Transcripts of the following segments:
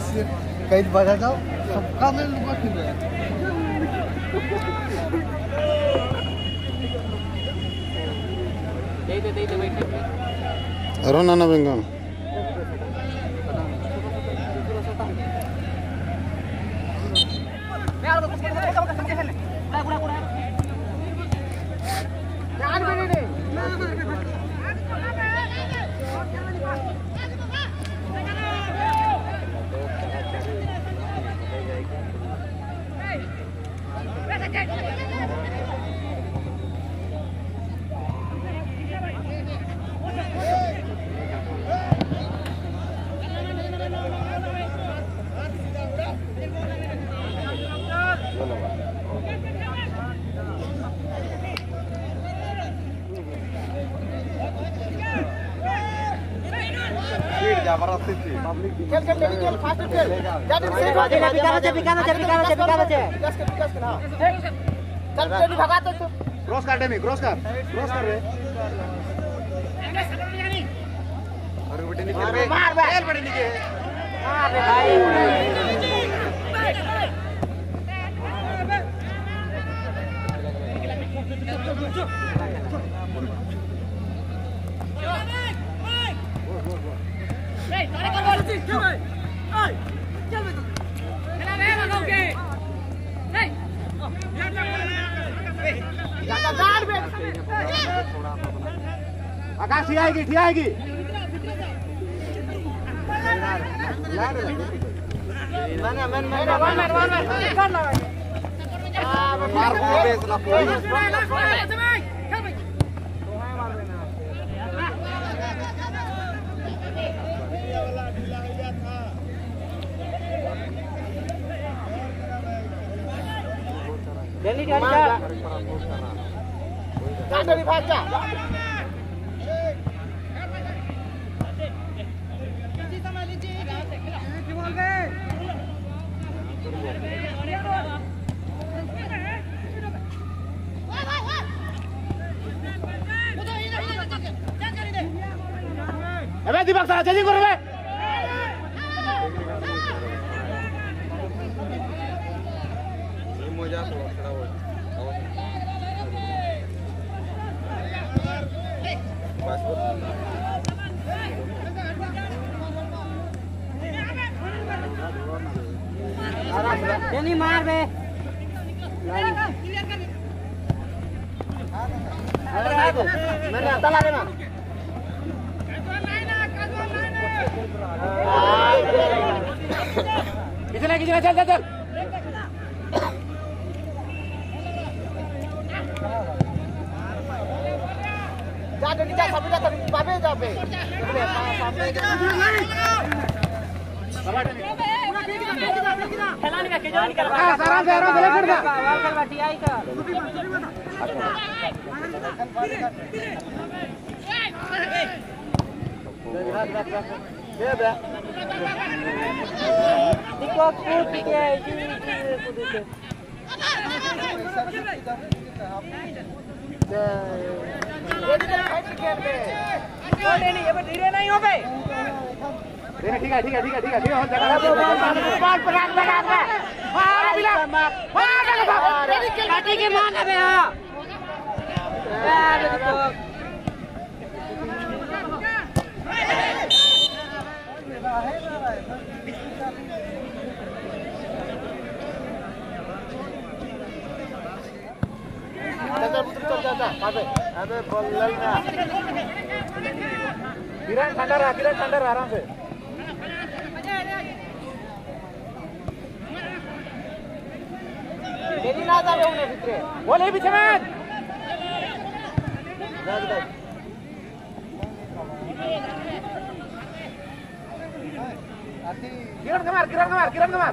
कहीं बजा जाओ सबका मैं लुका क्यों है दे बैठ अरो नाना बेंगन खेल फास्ट खेल चल भगा तो क्रॉस कर डेमी क्रॉस कर रे अरे बेटे नीचे मार बेटे नीचे मार रे भाई आकाश ठीक आएगी अबे दीपक सारा चेंजिंग करो बे ये मजा तो खड़ा हो नहीं मार बे मैंने आता लगे ना किचने चल जा सब जा पाबे जा पे खेलाने का केजवानी कर आराम से लेकर जा वाल कर बाटी आई का दे बे देखो कूद के धीरे नहीं हो गए ठीक है हो जगह के मान अबे हां अबे बोल ना किरण ठंडा रहा आराम से तेरी ना जा रहे हैं भीतर बोले पीछे में किरण का मार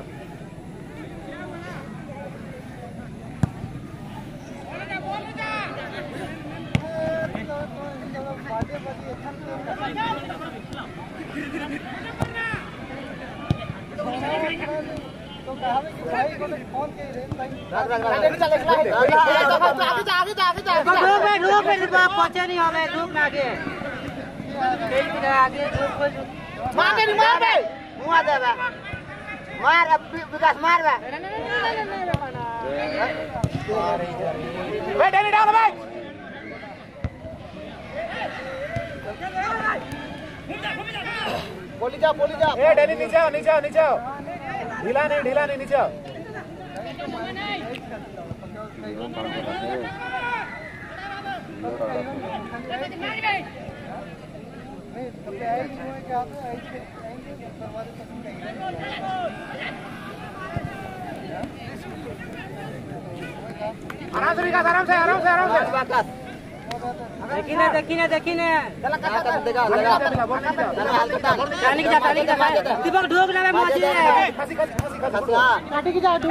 पहुंचे नहीं हमें धूप में आगे आगे धूप को मार दे मुआ दे मार अब विकास मार बे डेली डाउन भाई बोली जा ए डेली नीचे आओ ढीला नहीं नीचे आओ आराम से विकास आराम से देखी ने चला कटा देगा लगा टानी की जा दीपक ढोक ना मौजी खसी काटी की जा ढोक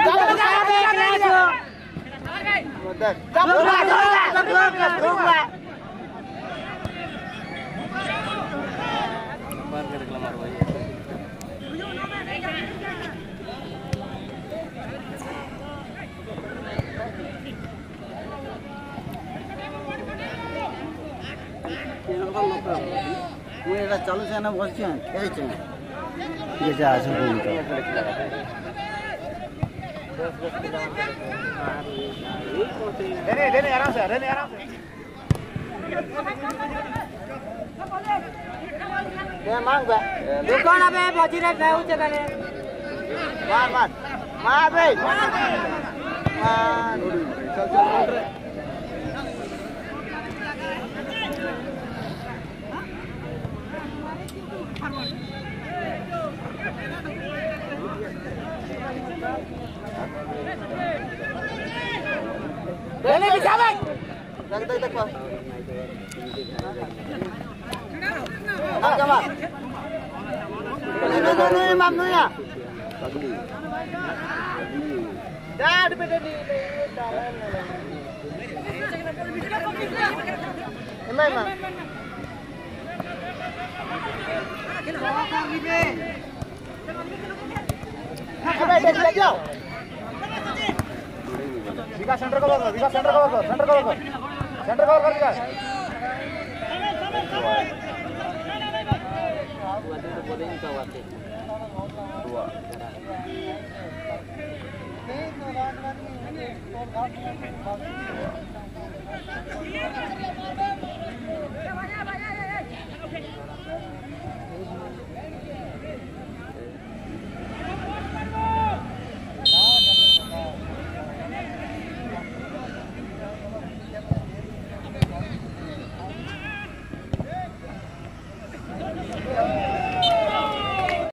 ମୁଁ ଏଟା ଚାଲୁ ସେ ନା ବସିଛି ଏଇଛି ये जा सब देने आराम से ये मांग बे दुकान पे मौजी रे खाऊ चले मार बे मार चल रे डेली पीछे भाई देख जमा नहीं मामू या डाड बेटे नी मैं अबे देख ले जाओ विकास सेंटर कवर कर विकास विकास